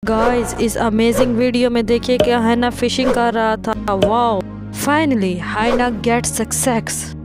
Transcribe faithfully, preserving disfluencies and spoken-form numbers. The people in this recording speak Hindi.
गाइस इस अमेजिंग वीडियो में देखिए कि हाइना फिशिंग कर रहा था। Wow, finally hyena get success.